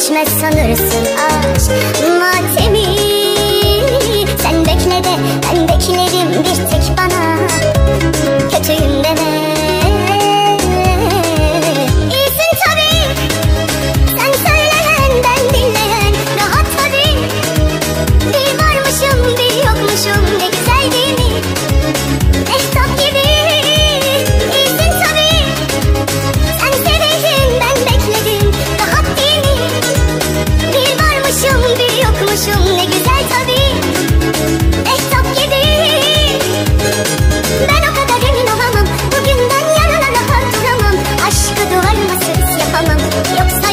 geçmez sanırsın aşk matemi. Sen bekle de ben beklerim bir tek bana kötüyüm deme. İyisin tabii sen söyleyen ben dinleyen, rahat tabii. Bir varmışım bir yokmuşum, ne güzel değil mi? Mehtap gibi. İyisin tabii sen sevdin ben bekledim, rahat değil mi? Bir varmışım bir yokmuşum, ne güzel tabii. Mehtap gibi. Ben o kadar emin olamam, bugünden yarına rahat duramam. Aşkı duvarmasız yapamam, yoksa